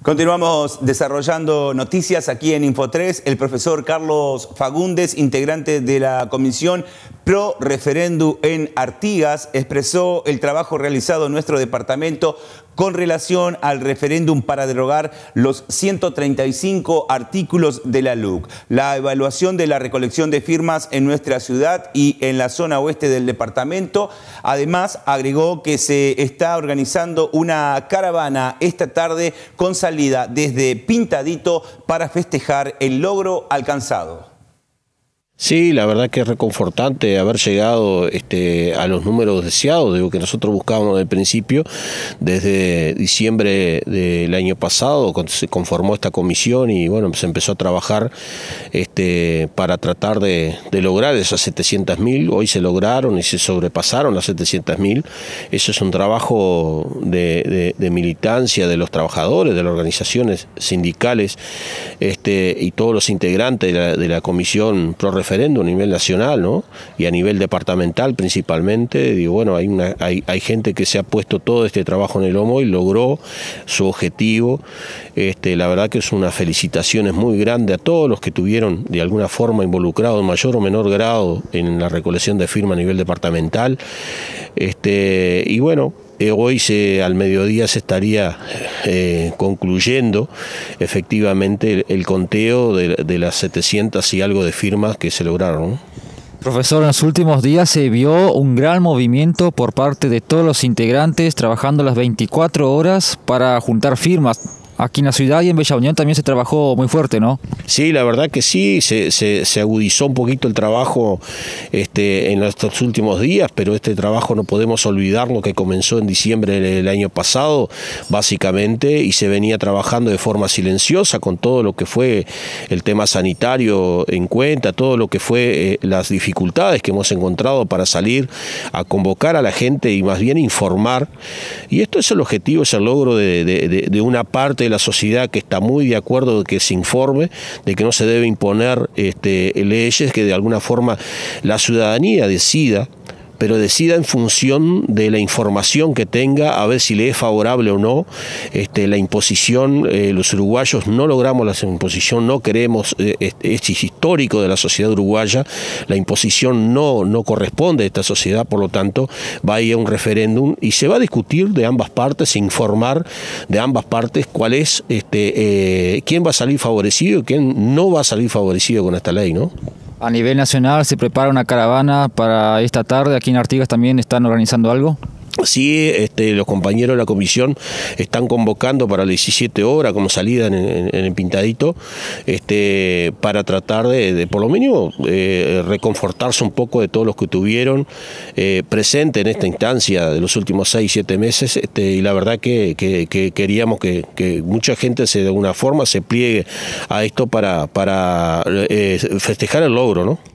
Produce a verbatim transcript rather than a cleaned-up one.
Continuamos desarrollando noticias aquí en Info tres. El profesor Carlos Fagundes, integrante de la Comisión Pro Referéndum en Artigas, expresó el trabajo realizado en nuestro departamento con relación al referéndum para derogar los ciento treinta y cinco artículos de la L U C. La evaluación de la recolección de firmas en nuestra ciudad y en la zona oeste del departamento. Además, agregó que se está organizando una caravana esta tarde con salida desde Pintadito para festejar el logro alcanzado. Sí, la verdad que es reconfortante haber llegado este, a los números deseados, digo, que nosotros buscábamos desde el principio. Desde diciembre del año pasado, cuando se conformó esta comisión y bueno, se empezó a trabajar este, para tratar de, de lograr esas setecientas mil. Hoy se lograron y se sobrepasaron las setecientas mil. Eso es un trabajo de, de, de militancia de los trabajadores, de las organizaciones sindicales este, y todos los integrantes de la, de la Comisión Pro Referéndum a nivel nacional, ¿no? Y a nivel departamental principalmente. Digo, bueno, hay, una, hay, hay gente que se ha puesto todo este trabajo en el lomo y logró su objetivo. Este, la verdad que es una felicitación muy grande a todos los que tuvieron de alguna forma involucrados en mayor o menor grado en la recolección de firmas a nivel departamental. Este, y bueno, hoy se, al mediodía se estaría eh, concluyendo efectivamente el, el conteo de, de las setecientas y algo de firmas que se lograron, ¿no? Profesor, en los últimos días se vio un gran movimiento por parte de todos los integrantes trabajando las veinticuatro horas para juntar firmas. Aquí en la ciudad y en Bella Unión también se trabajó muy fuerte, ¿no? Sí, la verdad que sí, se, se, se agudizó un poquito el trabajo este, en estos últimos días, pero este trabajo no podemos olvidarlo, que comenzó en diciembre del año pasado, básicamente, y se venía trabajando de forma silenciosa con todo lo que fue el tema sanitario en cuenta, todo lo que fue eh, las dificultades que hemos encontrado para salir a convocar a la gente y más bien informar. Y esto es el objetivo, es el logro de, de, de, de una parte de la sociedad que está muy de acuerdo de que se informe, de que no se debe imponer este, leyes, que de alguna forma la ciudadanía decida, pero decida en función de la información que tenga, a ver si le es favorable o no. Este, la imposición, eh, los uruguayos no logramos la imposición, no queremos, eh, es histórico de la sociedad uruguaya, la imposición no, no corresponde a esta sociedad, por lo tanto va a ir a un referéndum y se va a discutir de ambas partes, informar de ambas partes cuál es, este, eh, quién va a salir favorecido y quién no va a salir favorecido con esta ley, ¿no? A nivel nacional se prepara una caravana para esta tarde. Aquí en Artigas también están organizando algo. Sí, este, los compañeros de la comisión están convocando para las diecisiete horas como salida en, en, en el Pintadito, este, para tratar de, de por lo mínimo, eh, reconfortarse un poco de todos los que tuvieron eh, presente en esta instancia de los últimos seis, siete meses, este, y la verdad que, que, que queríamos que, que mucha gente se, de alguna forma se pliegue a esto para, para eh, festejar el logro, ¿no?